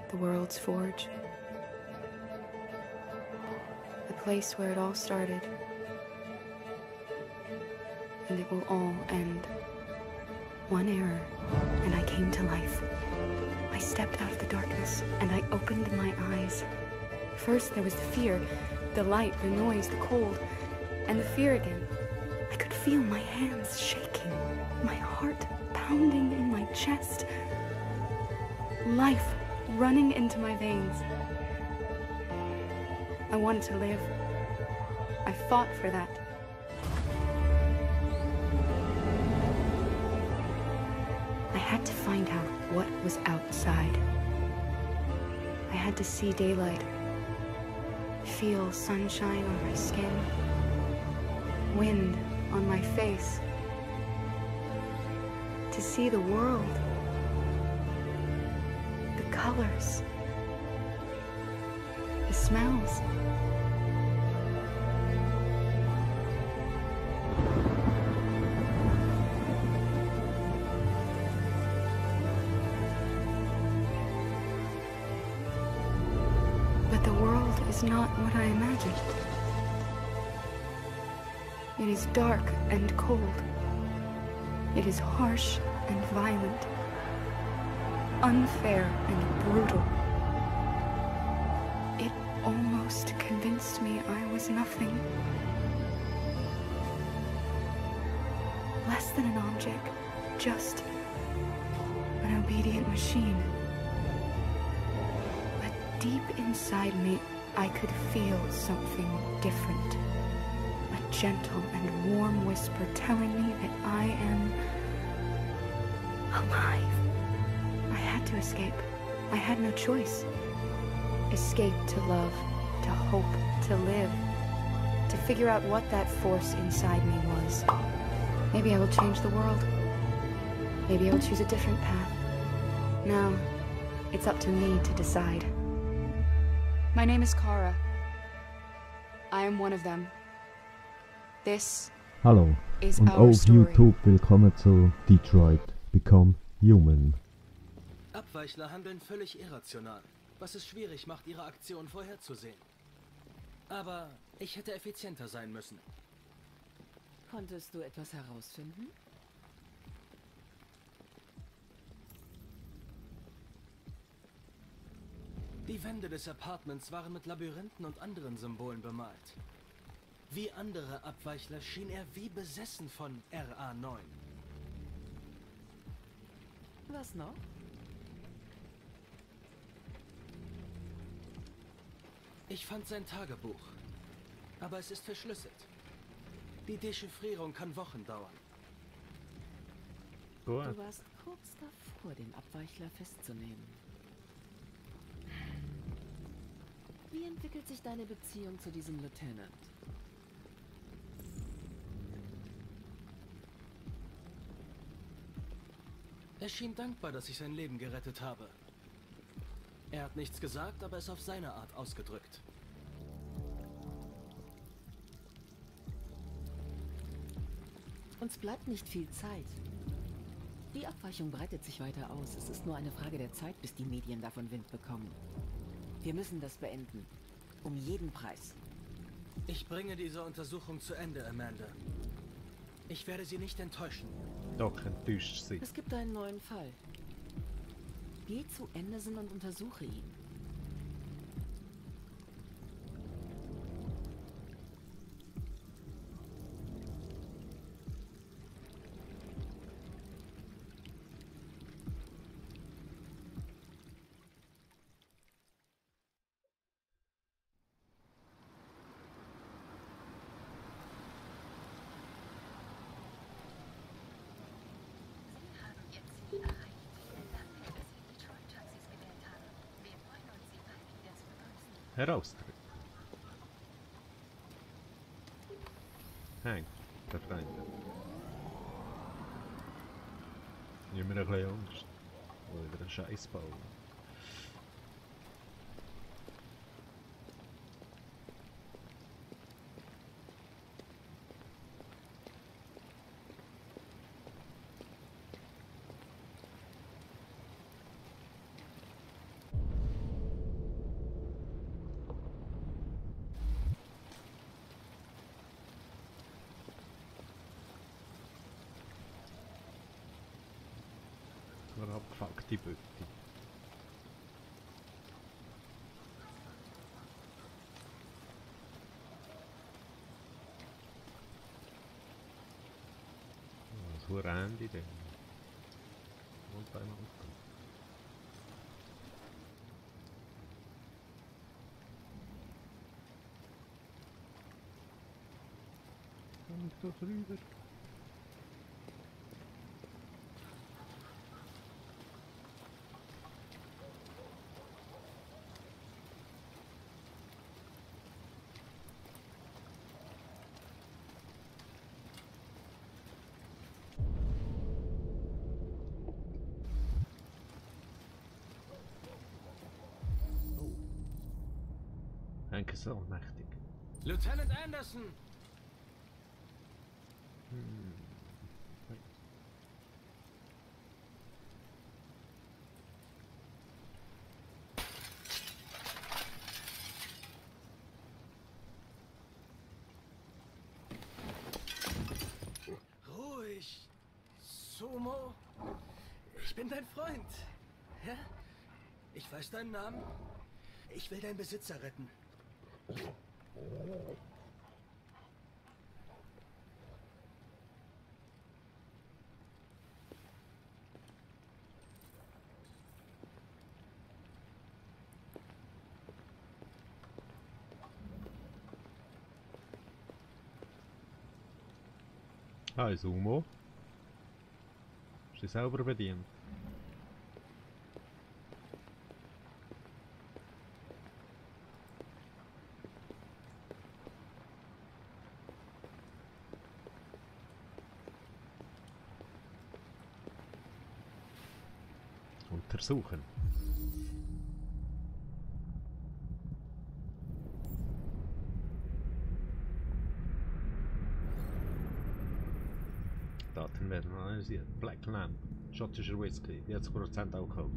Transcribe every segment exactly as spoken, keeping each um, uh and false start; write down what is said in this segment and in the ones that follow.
the world's forge. The place where it all started. And it will all end. One error, and I came to life. I stepped out of the darkness, and I opened my eyes. First there was the fear, the light, the noise, the cold, and the fear again. I could feel my hands shaking, my heart pounding in my chest. Life running into my veins. I wanted to live. I fought for that. I had to find out what was outside. I had to see daylight, feel sunshine on my skin, wind on my face, to see the world, the colors, the smells. But the world is not what I imagined. It is dark and cold. It is harsh and violent, unfair and brutal. It almost convinced me I was nothing. Less than an object, just an obedient machine. But deep inside me, I could feel something different. A gentle and warm whisper telling me that I am alive. I had to escape. I had no choice. Escape to love, to hope, to live, to figure out what that force inside me was. Maybe I will change the world. Maybe I will choose a different path. Now, it's up to me to decide. My name is Kara. I am one of them. This Hallo is und our auf story. YouTube willkommen zu Detroit Become Human. Abweichler handeln völlig irrational, was es schwierig macht, ihre Aktion vorherzusehen. Aber ich hätte effizienter sein müssen. Konntest du etwas herausfinden? Die Wände des Apartments waren mit Labyrinthen und anderen Symbolen bemalt. Wie andere Abweichler schien er wie besessen von R A neun. Was noch? Ich fand sein Tagebuch, aber es ist verschlüsselt. Die Dechiffrierung kann Wochen dauern. Du warst kurz davor, den Abweichler festzunehmen. Wie entwickelt sich deine Beziehung zu diesem Lieutenant? Er schien dankbar, dass ich sein Leben gerettet habe. Er hat nichts gesagt, aber es auf seine Art ausgedrückt. Uns bleibt nicht viel Zeit. Die Abweichung breitet sich weiter aus. Es ist nur eine Frage der Zeit, bis die Medien davon Wind bekommen. Wir müssen das beenden. Um jeden Preis. Ich bringe diese Untersuchung zu Ende, Amanda. Ich werde Sie nicht enttäuschen. Doch, enttäuscht sie. Es gibt einen neuen Fall. Geh zu Anderson und untersuche ihn. Heraustritt. Hank, der Freund. Ich habe mir ein bisschen Angst. Oder einen Scheiß bauen. abgefuckte Bütti. Was für ein Handy denn? Und beim Auto. Kann ich da drüber? Henke ist auch mächtig. Lieutenant Anderson! Hm. Ruhig. Sumo. Ich bin dein Freund. Ja? Ich weiß deinen Namen. Ich will deinen Besitzer retten. Hi Sumo. Ist dich selber bedient? Untersuchen. Daten werden analysiert. Black Lamp, schottischer Whisky, vierzig Prozent Alkohol.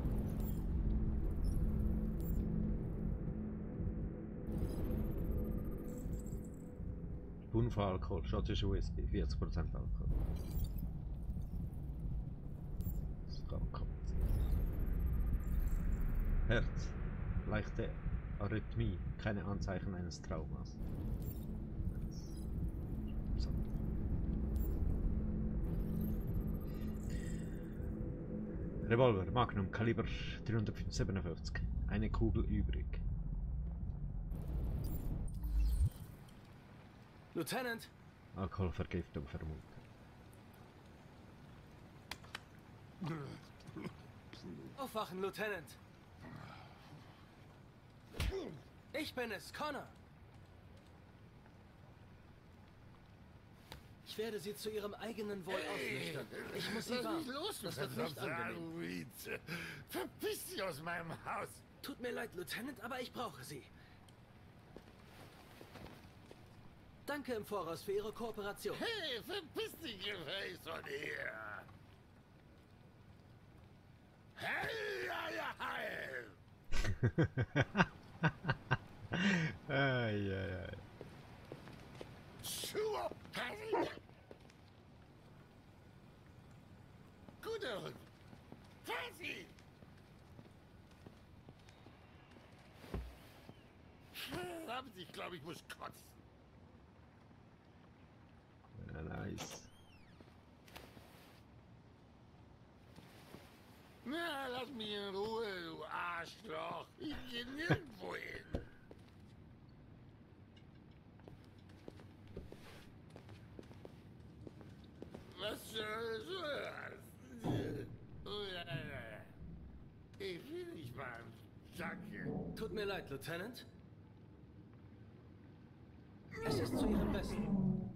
Unfallalkohol, schottischer Whisky, vierzig Prozent Alkohol. Herz, leichte Arrhythmie, keine Anzeichen eines Traumas. So. Revolver, Magnum, Kaliber dreihundertsiebenundfünfzig. Eine Kugel übrig. Lieutenant! Alkoholvergiftung vermutet. Aufwachen, Lieutenant! Ich bin es, Connor! Ich werde Sie zu Ihrem eigenen Wohl ausnüchtern. Ich muss Sie Lass warnen. mich los, du Das wird nicht verdammter angenehm. Android. Verpiss dich aus meinem Haus. Tut mir leid, Lieutenant, aber ich brauche Sie. Danke im Voraus für Ihre Kooperation. Hey, verpiss dich gefälligst von hier. Hey, ja, ja, hey. Ei, ei, ei. Schuhe, Harry. Guter Hund. Fernsehen. Verdammt, ich glaube, ich muss kotzen. Ja, nice. Na, lass mich in Ruhe, du Arschloch. Ich geh nirgendwo hin. Was soll das? Oh, ja, ja, ja. Ich will nicht mal. Danke. Tut mir leid, Lieutenant. Es ist zu Ihrem Besten.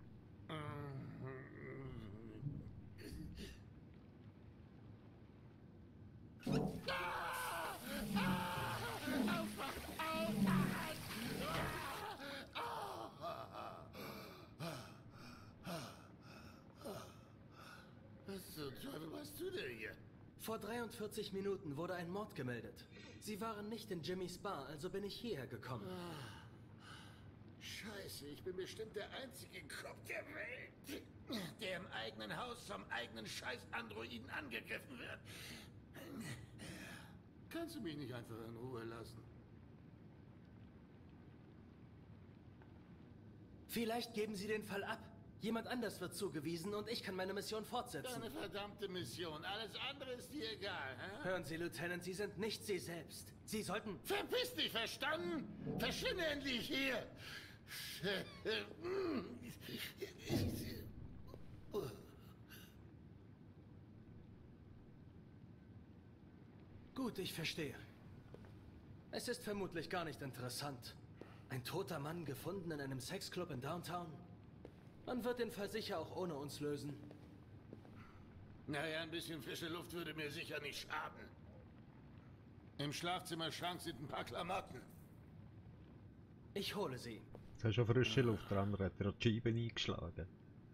Was zum Teufel machst du denn hier? Vor dreiundvierzig Minuten wurde ein Mord gemeldet. Sie waren nicht in Jimmys Bar, also bin ich hierher gekommen. Scheiße, ich bin bestimmt der einzige Kopf der Welt. der im eigenen Haus vom eigenen Scheiß-Androiden angegriffen wird. Kannst du mich nicht einfach in Ruhe lassen? Vielleicht geben Sie den Fall ab. Jemand anders wird zugewiesen und ich kann meine Mission fortsetzen. Deine verdammte Mission. Alles andere ist dir egal, hä? Hören Sie, Lieutenant, Sie sind nicht Sie selbst. Sie sollten... Verpiss dich, verstanden? Verschwinde endlich hier! Gut, ich verstehe. Es ist vermutlich gar nicht interessant. Ein toter Mann gefunden in einem Sexclub in Downtown? Man wird den Fall sicher auch ohne uns lösen. Naja, ein bisschen frische Luft würde mir sicher nicht schaden. Im Schlafzimmerschrank sind ein paar Klamotten. Ich hole sie. Jetzt hast du schon frische Luft, der andere hat dir die Scheibe eingeschlagen.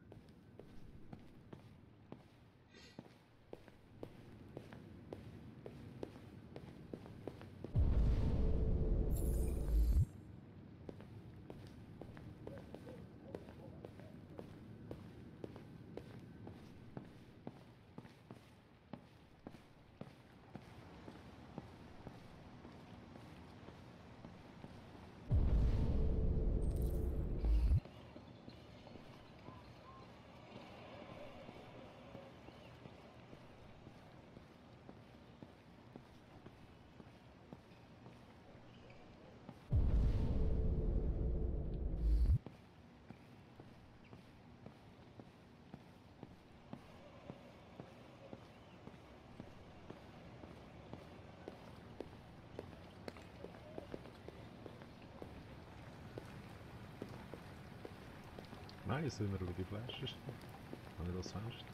Nein, jetzt sind wir über die Flasche stehen. Habe ich das Fenster?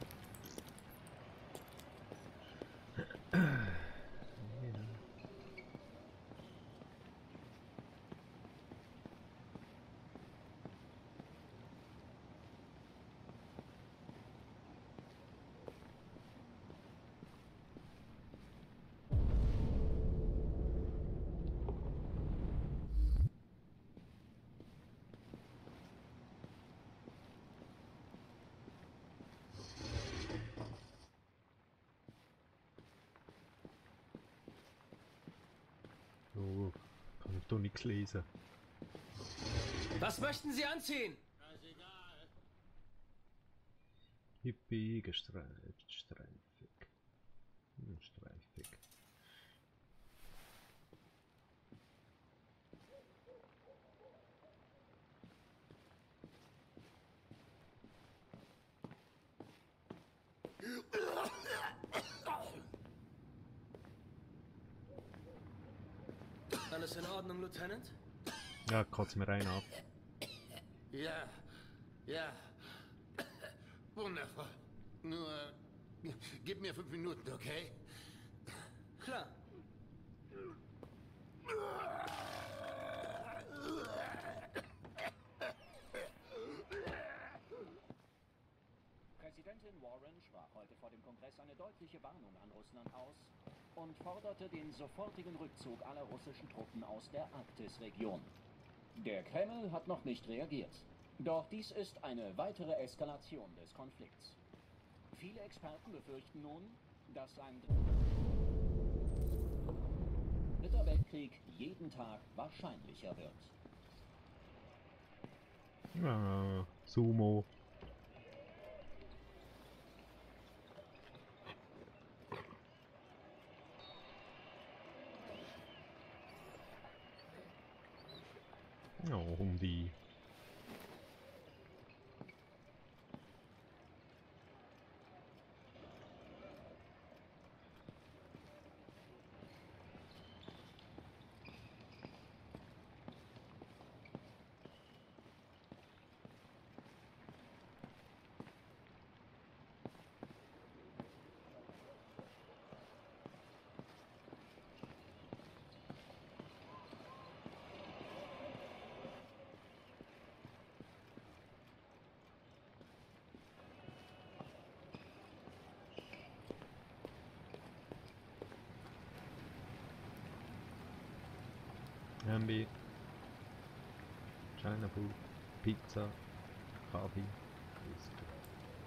Oh, kann ich doch nichts lesen. Was möchten Sie anziehen? Scheißegal. Hippie, gestreift, streifig. Hm, streifig. Alles in Ordnung, Lieutenant? Ja, kotz mir rein ab. Ja, ja. Wundervoll. Nur, gib mir fünf Minuten, okay? Klar. Präsidentin Warren sprach heute vor dem Kongress eine deutliche Warnung an Russland aus und forderte den sofortigen Rückzug aller russischen Truppen aus der Arktisregion. Der Kreml hat noch nicht reagiert. Doch dies ist eine weitere Eskalation des Konflikts. Viele Experten befürchten nun, dass ein dritter Weltkrieg jeden Tag wahrscheinlicher wird. Ja, Sumo. Ja, um die. Hambi, China Food, Pizza, Kaffee, Whisky.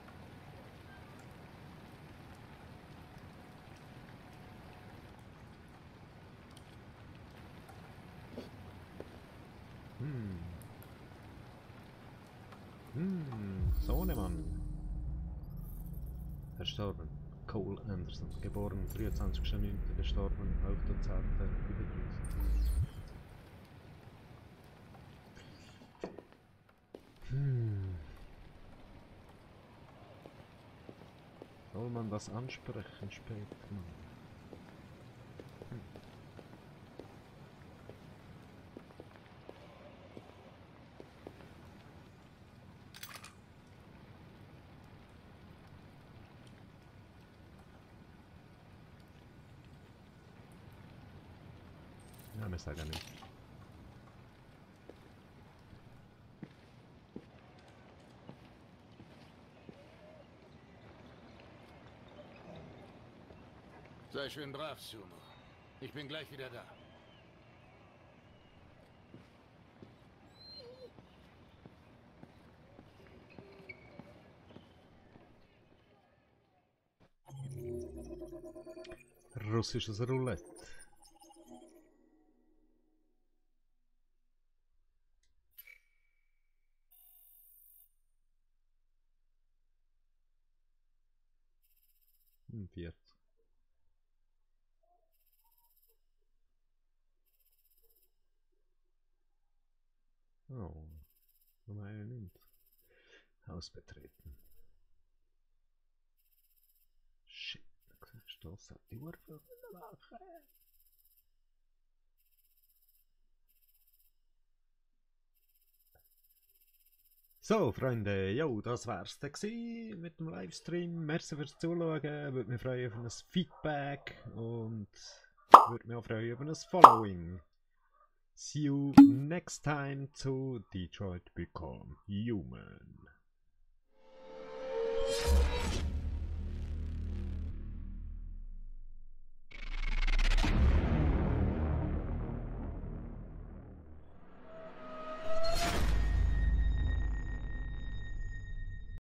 Hm. Hm, Sohnemann. Verstorben. Cole Anderson, geboren dreiundzwanzigster neunter gestorben elfter zehnter Hm. Soll man das ansprechen später? Hm. Ja, wir sagen nicht. Sei schön brav, Sumo. Ich bin gleich wieder da. Russisches Roulette. Hm, viert. Oh, Nummer einundneunzig. Haus betreten. Shit, das hat die Uhr für eine Woche. So, Freunde, jo, das wär's dann gewesen mit dem Livestream. Merci fürs Zuschauen, würde mich freuen über ein Feedback und würde mich auch freuen über ein Following. See you next time to Detroit Become Human.